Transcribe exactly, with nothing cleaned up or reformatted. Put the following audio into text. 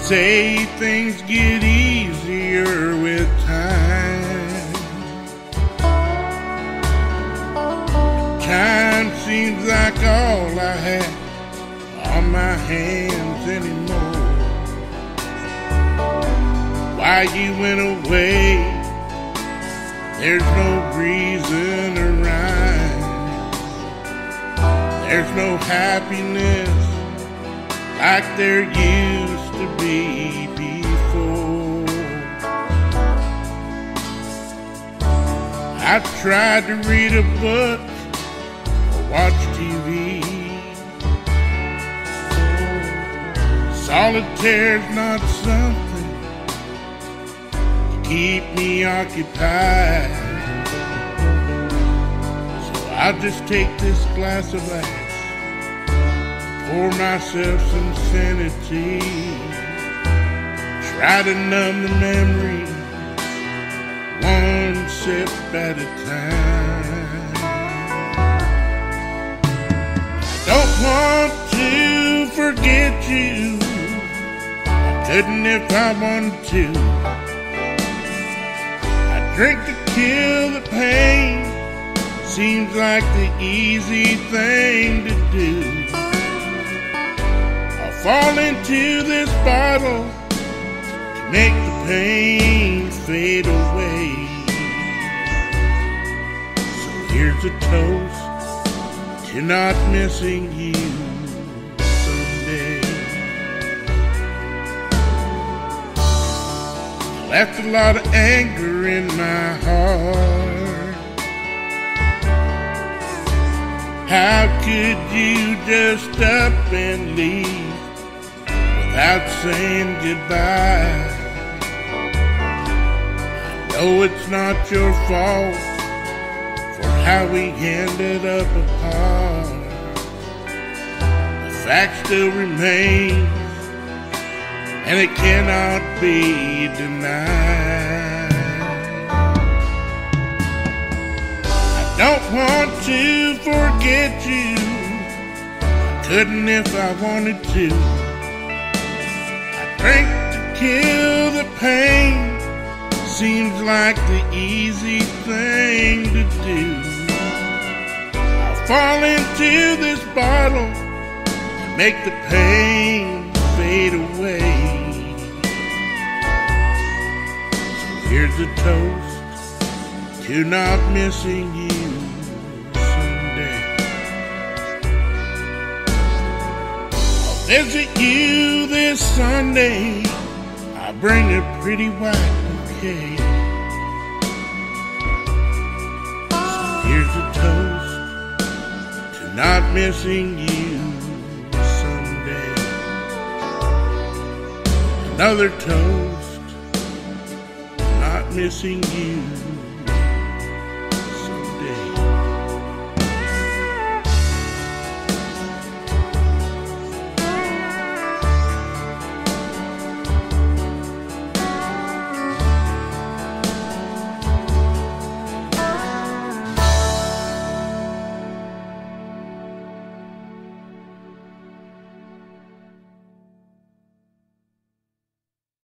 say things get easier with time. Time seems like all I have on my hands anymore. Why you went away, there's no reason or rhyme. There's no happiness like there used to be before. I tried to read a book or watch T V. Solitaire's not something to keep me occupied. So I'll just take this glass of ice, pour myself some sanity, try to numb the memories, one sip at a time. I don't want to forget you, I couldn't if I wanted to. I drink to kill the pain, seems like the easy thing to do. Fall into this bottle to make the pain fade away. So here's a toast to not missing you someday. I left a lot of anger in my heart. How could you just up and leave without saying goodbye? I know it's not your fault for how we ended up apart. The fact still remains, and it cannot be denied. I don't want to forget you, I couldn't if I wanted to. Drink to kill the pain, seems like the easy thing to do. I'll fall into this bottle and make the pain fade away. So here's a toast to not missing you someday. Visit you this Sunday, I'll bring a pretty white bouquet. So here's a toast to not missing you someday. Another toast to not missing you